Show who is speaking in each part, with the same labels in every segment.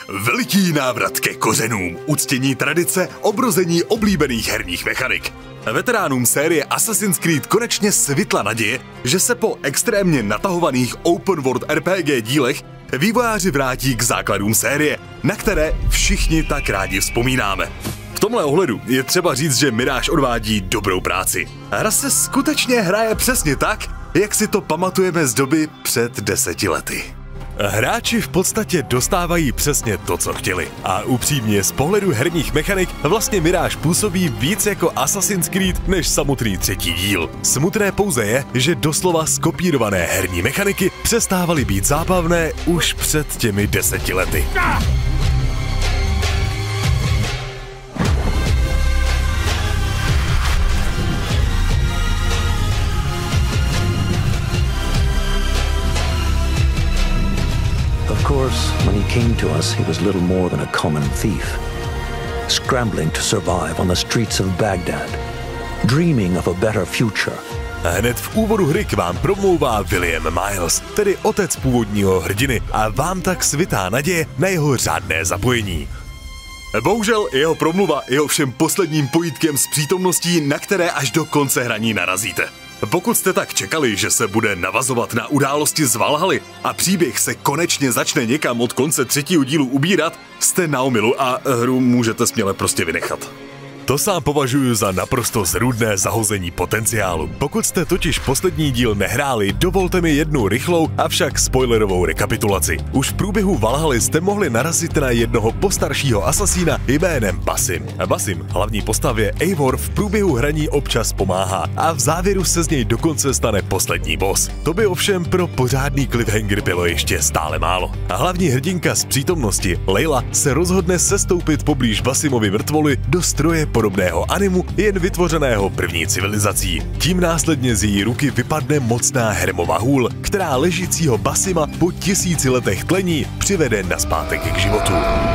Speaker 1: Veliký návrat ke kořenům, uctění tradice, obrození oblíbených herních mechanik. Veteránům série Assassin's Creed konečně svitla naděje, že se po extrémně natahovaných open world RPG dílech vývojáři vrátí k základům série, na které všichni tak rádi vzpomínáme. V tomhle ohledu je třeba říct, že Mirage odvádí dobrou práci. Hra se skutečně hraje přesně tak, jak si to pamatujeme z doby před 10 lety. Hráči v podstatě dostávají přesně to, co chtěli. A upřímně, z pohledu herních mechanik vlastně Mirage působí víc jako Assassin's Creed než samotný třetí díl. Smutné pouze je, že doslova skopírované herní mechaniky přestávaly být zábavné už před těmi 10 lety.
Speaker 2: Of course, when he came to us, he was little more than a common thief, scrambling to survive on the streets of Baghdad, dreaming of a better future.
Speaker 1: Hned v úvodu hry k vám promlouvá William Miles, tedy otec původního hrdiny, a vám tak svitá naděje na jeho řádné zapojení. Bohužel jeho promluva je ovšem posledním pojítkem s přítomností, na které až do konce hraní narazíte. Pokud jste tak čekali, že se bude navazovat na události z Valhaly a příběh se konečně začne někam od konce třetího dílu ubírat, jste na omylu a hru můžete směle prostě vynechat. To sám považuji za naprosto zrůdné zahození potenciálu. Pokud jste totiž poslední díl nehráli, dovolte mi jednu rychlou, avšak spoilerovou rekapitulaci. Už v průběhu Valhaly jste mohli narazit na jednoho postaršího asasína jménem Basim. Basim, hlavní postavě Eivor, v průběhu hraní občas pomáhá a v závěru se z něj dokonce stane poslední boss. To by ovšem pro pořádný cliffhanger bylo ještě stále málo. A hlavní hrdinka z přítomnosti, Layla, se rozhodne sestoupit poblíž Basimovy mrtvoly do stroje podobného animu, jen vytvořeného první civilizací. Tím následně z její ruky vypadne mocná hermová hůl, která ležícího Basima po 1000 letech tlení přivede nazpátek k životu.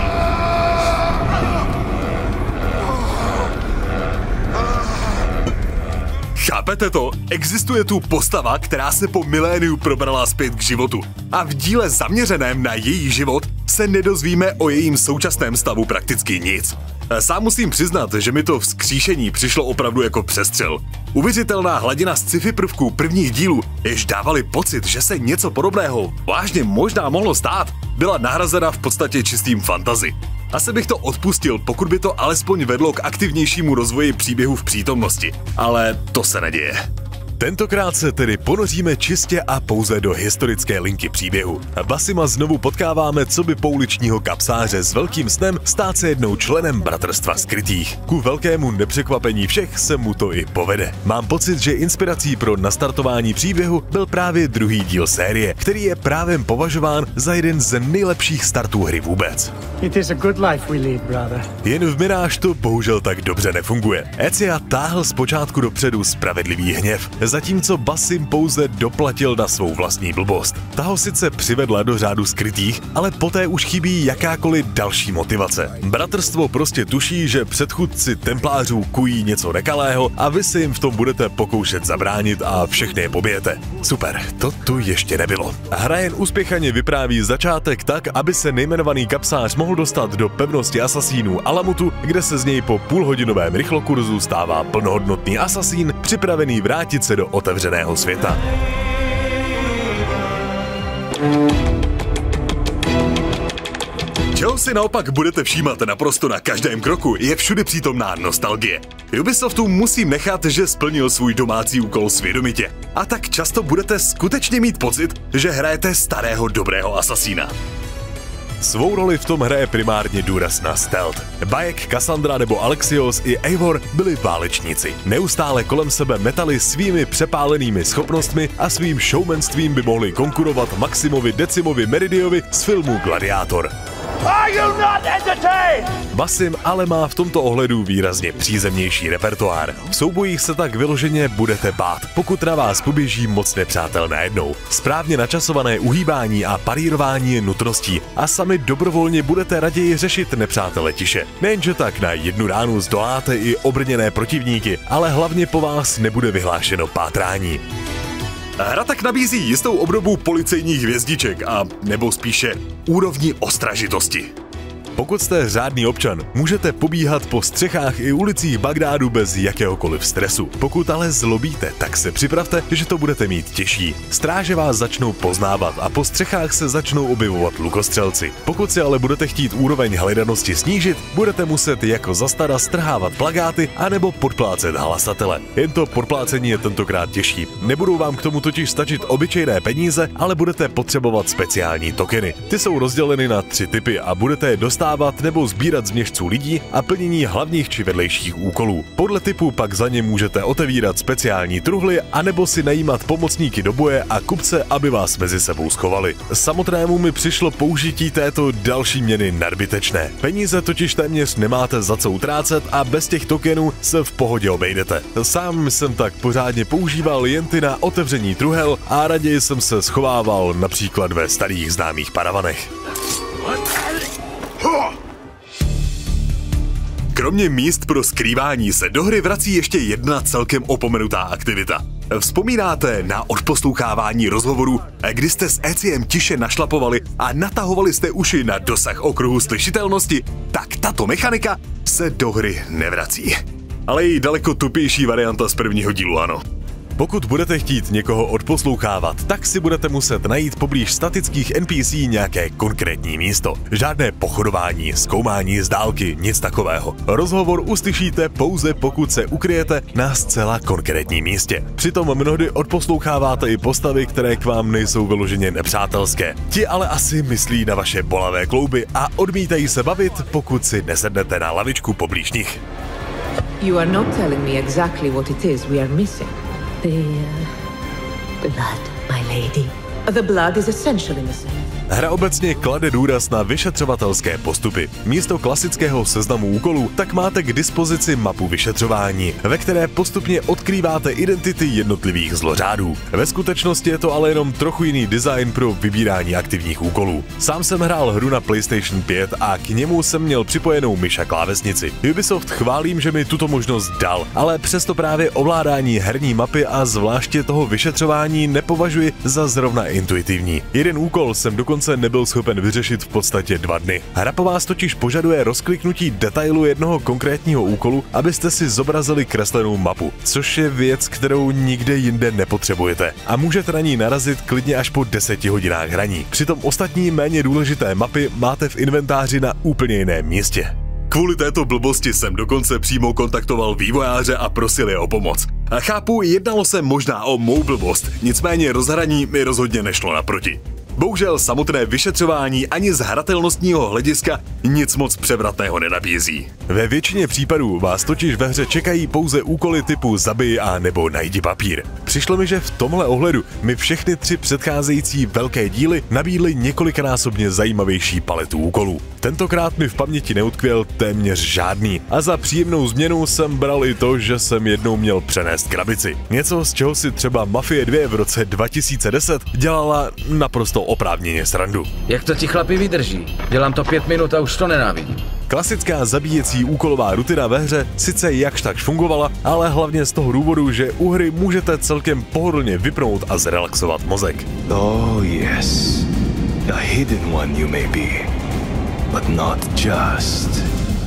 Speaker 1: Chápete to? Existuje tu postava, která se po miléniu probrala zpět k životu. A v díle zaměřeném na její život se nedozvíme o jejím současném stavu prakticky nic. Sám musím přiznat, že mi to vzkříšení přišlo opravdu jako přestřel. Uvěřitelná hladina sci-fi prvků prvních dílů, jež dávali pocit, že se něco podobného vážně možná mohlo stát, byla nahrazena v podstatě čistým fantasy. Asi bych to odpustil, pokud by to alespoň vedlo k aktivnějšímu rozvoji příběhu v přítomnosti, ale to se neděje. Tentokrát se tedy ponoříme čistě a pouze do historické linky příběhu. Basima znovu potkáváme coby pouličního kapsáře s velkým snem stát se jednou členem Bratrstva skrytých. Ku velkému nepřekvapení všech se mu to i povede. Mám pocit, že inspirací pro nastartování příběhu byl právě druhý díl série, který je právem považován za jeden z nejlepších startů hry vůbec.
Speaker 3: It is a good life we lead, brother.
Speaker 1: Jen v Mirage to bohužel tak dobře nefunguje. Ezio táhl zpočátku dopředu spravedlivý hněv, zatímco Basim pouze doplatil na svou vlastní blbost. Ta ho sice přivedla do řádu skrytých, ale poté už chybí jakákoliv další motivace. Bratrstvo prostě tuší, že předchůdci templářů kují něco nekalého a vy si jim v tom budete pokoušet zabránit a všechny je pobijete. Super, to tu ještě nebylo. Hra jen uspěchaně vypráví začátek tak, aby se nejmenovaný kapsář mohl dostat do pevnosti asasínů Alamutu, kde se z něj po půlhodinovém rychlokurzu stává plnohodnotný asasín, připravený vrátit se do otevřeného světa. Čeho si naopak budete všímat naprosto na každém kroku, je všude přítomná nostalgie. Ubisoftu musím nechat, že splnil svůj domácí úkol svědomitě. A tak často budete skutečně mít pocit, že hrajete starého dobrého asasína. Svou roli v tom hraje primárně důraz na stealth. Bayek, Cassandra nebo Alexios i Eivor byli válečníci. Neustále kolem sebe metali svými přepálenými schopnostmi a svým showmanstvím by mohli konkurovat Maximovi Decimovi Meridiovi z filmu Gladiátor. Basim ale má v tomto ohledu výrazně přízemnější repertoár. V soubojích se tak vyloženě budete bát, pokud na vás poběží moc nepřátel najednou. Správně načasované uhýbání a parírování je nutností a sami dobrovolně budete raději řešit nepřátele tiše. Nejenže tak na jednu ránu zdoláte i obrněné protivníky, ale hlavně po vás nebude vyhlášeno pátrání. Hra tak nabízí jistou obdobu policejních hvězdiček a nebo spíše úrovní ostražitosti. Pokud jste řádný občan, můžete pobíhat po střechách i ulicích Bagdádu bez jakéhokoliv stresu. Pokud ale zlobíte, tak se připravte, že to budete mít těžší. Stráže vás začnou poznávat a po střechách se začnou objevovat lukostřelci. Pokud si ale budete chtít úroveň hledanosti snížit, budete muset jako zastada strhávat plakáty anebo podplácet hlasatele. Jen to podplácení je tentokrát těžší. Nebudou vám k tomu totiž stačit obyčejné peníze, ale budete potřebovat speciální tokeny. Ty jsou rozděleny na 3 typy a budete je dostávat nebo sbírat z měšců lidí a plnění hlavních či vedlejších úkolů. Podle typu pak za ně můžete otevírat speciální truhly anebo si najímat pomocníky do boje a kupce, aby vás mezi sebou schovali. Samotnému mi přišlo použití této další měny nadbytečné. Peníze totiž téměř nemáte za co utrácet a bez těch tokenů se v pohodě obejdete. Sám jsem tak pořádně používal jen ty na otevření truhel a raději jsem se schovával například ve starých známých paravanech. Kromě míst pro skrývání se do hry vrací ještě jedna celkem opomenutá aktivita. Vzpomínáte na odposlouchávání rozhovorů, kdy jste s Eziem tiše našlapovali a natahovali jste uši na dosah okruhu slyšitelnosti? Tak tato mechanika se do hry nevrací. Ale i daleko tupější varianta z prvního dílu, ano. Pokud budete chtít někoho odposlouchávat, tak si budete muset najít poblíž statických NPC nějaké konkrétní místo. Žádné pochodování, zkoumání z dálky, nic takového. Rozhovor uslyšíte pouze pokud se ukryjete na zcela konkrétním místě. Přitom mnohdy odposloucháváte i postavy, které k vám nejsou vyloženě nepřátelské. Ti ale asi myslí na vaše bolavé klouby a odmítají se bavit, pokud si nesednete na lavičku poblíž nich.
Speaker 4: You are not telling me exactly what it is we are missing.
Speaker 5: The blood, my lady.
Speaker 4: The blood is essential in the scene.
Speaker 1: Hra obecně klade důraz na vyšetřovatelské postupy. Místo klasického seznamu úkolů tak máte k dispozici mapu vyšetřování, ve které postupně odkrýváte identity jednotlivých zlořádů. Ve skutečnosti je to ale jenom trochu jiný design pro vybírání aktivních úkolů. Sám jsem hrál hru na PlayStation 5 a k němu jsem měl připojenou myš a klávesnici. Ubisoft chválím, že mi tuto možnost dal, ale přesto právě ovládání herní mapy a zvláště toho vyšetřování nepovažuji za zrovna intuitivní. Jeden úkol jsem dokonce nebyl schopen vyřešit v podstatě 2 dny. Hra po vás totiž požaduje rozkliknutí detailu jednoho konkrétního úkolu, abyste si zobrazili kreslenou mapu, což je věc, kterou nikde jinde nepotřebujete. A můžete na ní narazit klidně až po 10 hodinách hraní. Přitom ostatní méně důležité mapy máte v inventáři na úplně jiném místě. Kvůli této blbosti jsem dokonce přímo kontaktoval vývojáře a prosil je o pomoc. A chápu, jednalo se možná o mou blbost, nicméně rozhraní mi rozhodně nešlo naproti. Bohužel samotné vyšetřování ani z hratelnostního hlediska nic moc převratného nenabízí. Ve většině případů vás totiž ve hře čekají pouze úkoly typu zabij a nebo najdi papír. Přišlo mi, že v tomhle ohledu mi všechny 3 předcházející velké díly nabídly několikanásobně zajímavější paletu úkolů. Tentokrát mi v paměti neutkvěl téměř žádný a za příjemnou změnu jsem bral i to, že jsem jednou měl přenést krabici. Něco, z čeho si třeba Mafie 2 v roce 2010 dělala naprosto oprávněně srandu.
Speaker 6: Jak to ti chlapi vydrží? Dělám to 5 minut a už to nenávidím.
Speaker 1: Klasická zabíjecí úkolová rutina ve hře sice jakž tak fungovala, ale hlavně z toho důvodu, že u hry můžete celkem pohodlně vypnout a zrelaxovat mozek.
Speaker 7: Oh yes, a hidden one you may be, but not just.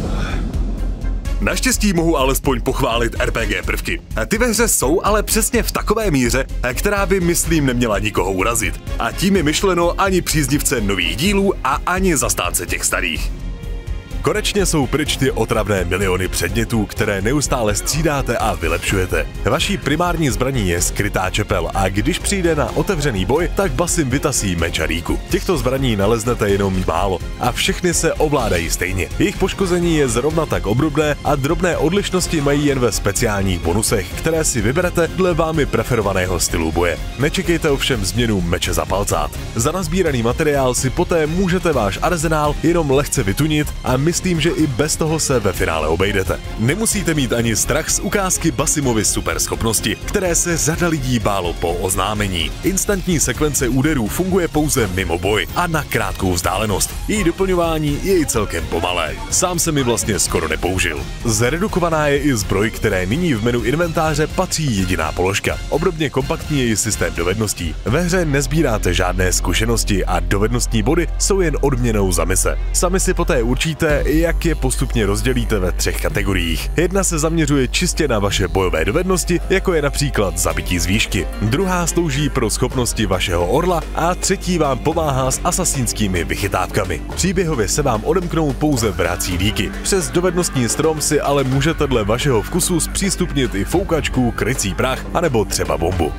Speaker 1: Naštěstí mohu alespoň pochválit RPG prvky. Ty ve hře jsou ale přesně v takové míře, která by, myslím, neměla nikoho urazit. A tím je myšleno ani příznivce nových dílů a ani zastánce těch starých. Konečně jsou pryč ty otravné miliony předmětů, které neustále střídáte a vylepšujete. Vaší primární zbraní je skrytá čepel a když přijde na otevřený boj, tak Basim vytasí meč a rýku. Těchto zbraní naleznete jenom málo a všechny se ovládají stejně. Jejich poškození je zrovna tak obdobné a drobné odlišnosti mají jen ve speciálních bonusech, které si vyberete dle vámi preferovaného stylu boje. Nečekejte ovšem změnu meče za palcát. Za nazbíraný materiál si poté můžete váš arzenál jenom lehce vytunit a myslím, že i bez toho se ve finále obejdete. Nemusíte mít ani strach z ukázky Basimovy superschopnosti, které se řada lidí bálo po oznámení. Instantní sekvence úderů funguje pouze mimo boj a na krátkou vzdálenost. Její doplňování je i celkem pomalé. Sám se mi vlastně skoro nepoužil. Zredukovaná je i zbroj, které nyní v menu inventáře patří jediná položka. Obdobně kompaktní je i systém dovedností. Ve hře nezbíráte žádné zkušenosti a dovednostní body jsou jen odměnou za mise. Sami si poté určíte, jak je postupně rozdělíte ve 3 kategoriích. Jedna se zaměřuje čistě na vaše bojové dovednosti, jako je například zabití z výšky. Druhá slouží pro schopnosti vašeho orla a třetí vám pomáhá s asasínskými vychytávkami. Příběhově se vám odemknou pouze vrací díky. Přes dovednostní strom si ale můžete dle vašeho vkusu zpřístupnit i foukačku, krycí prach anebo třeba bombu.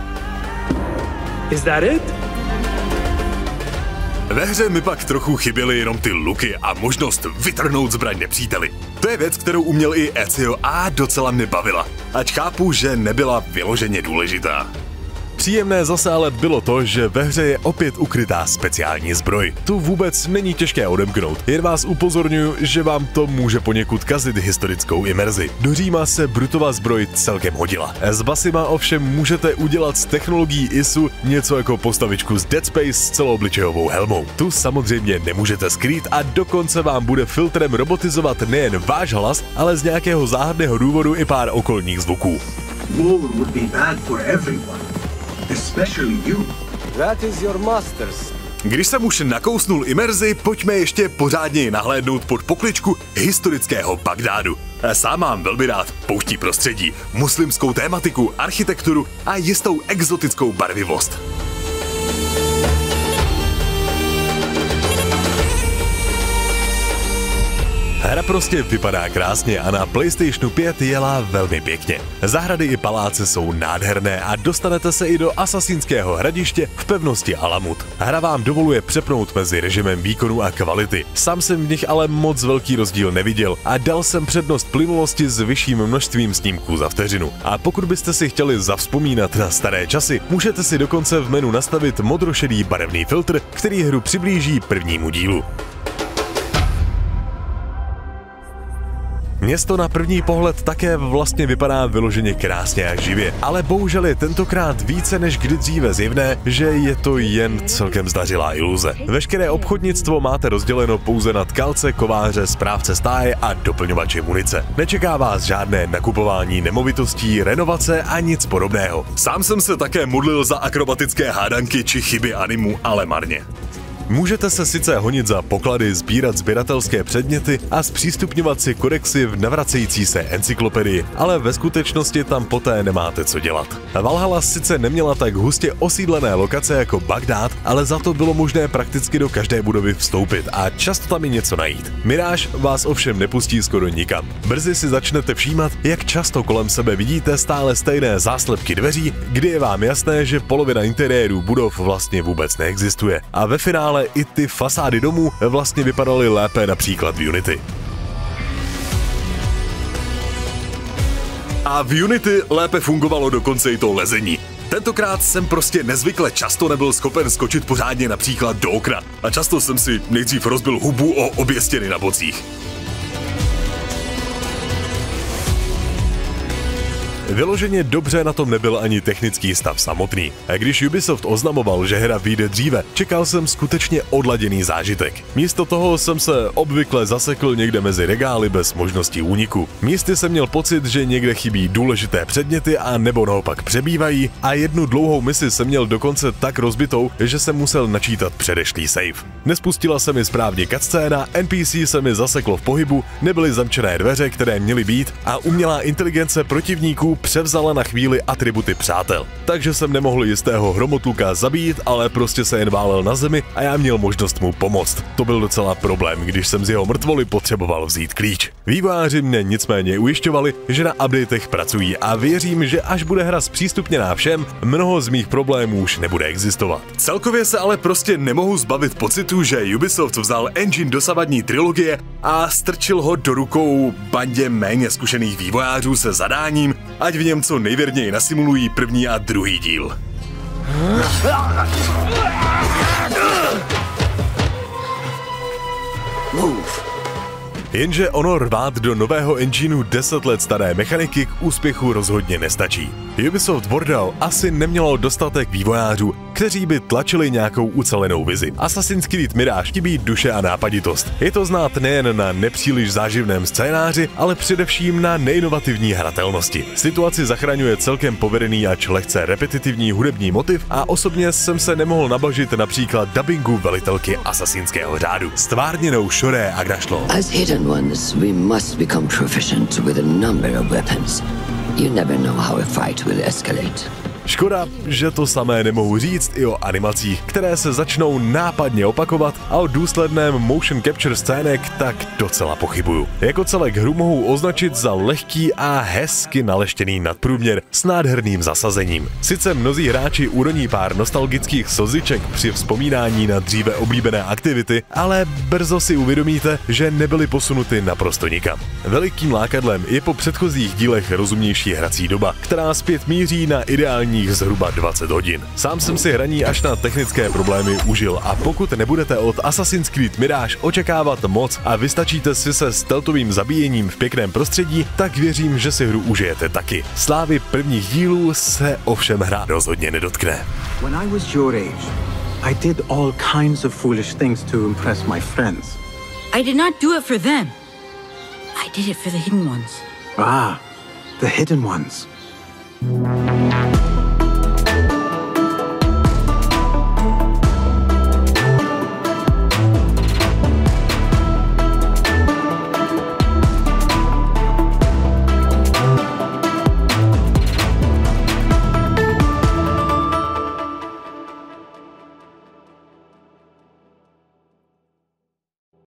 Speaker 3: Is that it?
Speaker 1: Ve hře mi pak trochu chyběly jenom ty luky a možnost vytrhnout zbraň nepříteli. To je věc, kterou uměl i Ezio a docela mě bavila, ať chápu, že nebyla vyloženě důležitá. Příjemné zase ale bylo to, že ve hře je opět ukrytá speciální zbroj. Tu vůbec není těžké odemknout, jen vás upozorňuji, že vám to může poněkud kazit historickou imerzi. Do Říma se Brutova zbroj celkem hodila. Z Basima ovšem můžete udělat z technologií ISU něco jako postavičku z Dead Space s celoobličejovou helmou. Tu samozřejmě nemůžete skrýt a dokonce vám bude filtrem robotizovat nejen váš hlas, ale z nějakého záhadného důvodu i pár okolních zvuků.
Speaker 8: War would be bad for everyone. Especially you.
Speaker 9: That is your masters.
Speaker 1: Když jsem už nakousnul imerzi, pojďme ještě pořádněji nahlédnout pod pokličku historického Bagdádu. Sám mám velmi rád pouští prostředí, muslimskou tématiku, architekturu a jistou exotickou barvivost. Hra prostě vypadá krásně a na PlayStationu 5 jela velmi pěkně. Zahrady i paláce jsou nádherné a dostanete se i do asasínského hradiště v pevnosti Alamut. Hra vám dovoluje přepnout mezi režimem výkonu a kvality. Sám jsem v nich ale moc velký rozdíl neviděl a dal jsem přednost plynulosti s vyšším množstvím snímků za vteřinu. A pokud byste si chtěli zavzpomínat na staré časy, můžete si dokonce v menu nastavit modrošedý barevný filtr, který hru přiblíží prvnímu dílu. Město na první pohled také vlastně vypadá vyloženě krásně a živě, ale bohužel je tentokrát více než kdy dříve zjevné, že je to jen celkem zdařilá iluze. Veškeré obchodnictvo máte rozděleno pouze na tkalce, kováře, správce stáje a doplňovače munice. Nečeká vás žádné nakupování nemovitostí, renovace a nic podobného. Sám jsem se také modlil za akrobatické hádanky či chyby animu, ale marně. Můžete se sice honit za poklady, sbírat sběratelské předměty a zpřístupňovat si kodexy v navracející se encyklopedii, ale ve skutečnosti tam poté nemáte co dělat. Valhalla sice neměla tak hustě osídlené lokace jako Bagdád, ale za to bylo možné prakticky do každé budovy vstoupit a často tam i něco najít. Mirage vás ovšem nepustí skoro nikam. Brzy si začnete všímat, jak často kolem sebe vidíte stále stejné záslepky dveří, kdy je vám jasné, že polovina interiérů budov vlastně vůbec neexistuje. A ve finále i ty fasády domů vlastně vypadaly lépe například v Unity. A v Unity lépe fungovalo dokonce i to lezení. Tentokrát jsem prostě nezvykle často nebyl schopen skočit pořádně například do okna a často jsem si nejdřív rozbil hubu o obě stěny na bocích. Vyloženě dobře na tom nebyl ani technický stav samotný. A když Ubisoft oznamoval, že hra vyjde dříve, čekal jsem skutečně odladěný zážitek. Místo toho jsem se obvykle zasekl někde mezi regály bez možnosti úniku. Místy jsem měl pocit, že někde chybí důležité předměty a nebo naopak přebývají a jednu dlouhou misi jsem měl dokonce tak rozbitou, že jsem musel načítat předešlý save. Nespustila se mi správně cutscéna, NPC se mi zaseklo v pohybu, nebyly zamčené dveře, které měly být a umělá inteligence protivníků převzala na chvíli atributy přátel. Takže jsem nemohl jistého hromotluka zabít, ale prostě se jen válel na zemi a já měl možnost mu pomoct. To byl docela problém, když jsem z jeho mrtvoly potřeboval vzít klíč. Vývojáři mě nicméně ujišťovali, že na updatech pracují a věřím, že až bude hra zpřístupněná všem, mnoho z mých problémů už nebude existovat. Celkově se ale prostě nemohu zbavit pocitu, že Ubisoft vzal engine dosavadní trilogie a strčil ho do rukou bandě méně zkušených vývojářů se zadáním, ať v něm co nejvěrněji nasimulují první a druhý díl.
Speaker 8: Move.
Speaker 1: Jenže ono rvát do nového engineu 10 let staré mechaniky k úspěchu rozhodně nestačí. Ubisoft Bordeaux asi nemělo dostatek vývojářů, kteří by tlačili nějakou ucelenou vizi. Assassin's Creed Mirage chybí duše a nápaditost. Je to znát nejen na nepříliš záživném scénáři, ale především na neinovativní hratelnosti. Situaci zachraňuje celkem povedený ač lehce repetitivní hudební motiv a osobně jsem se nemohl nabažit například dabingu velitelky asasínského řádu. Stvárněnou Shoré Agdashlo.
Speaker 10: As hidden ones, we must become proficient with a number of weapons. You never know how a fight will escalate.
Speaker 1: Škoda, že to samé nemohu říct i o animacích, které se začnou nápadně opakovat a o důsledném motion capture scének tak docela pochybuju. Jako celek hru mohu označit za lehký a hezky naleštěný nadprůměr s nádherným zasazením. Sice mnozí hráči uroní pár nostalgických slziček při vzpomínání na dříve oblíbené aktivity, ale brzo si uvědomíte, že nebyly posunuty naprosto nikam. Velikým lákadlem je po předchozích dílech rozumnější hrací doba, která zpět míří na ideální zhruba 20 hodin. Sám jsem si hraní až na technické problémy užil a pokud nebudete od Assassin's Creed Mirage očekávat moc a vystačíte si se stealthovým zabíjením v pěkném prostředí, tak věřím, že si hru užijete taky. Slávy prvních dílů se ovšem hra rozhodně nedotkne.
Speaker 8: When I was your age, I did all kinds of foolish things to impress my friends.
Speaker 11: I did not do it for them. I did it for the hidden ones.
Speaker 8: Ah, the hidden ones.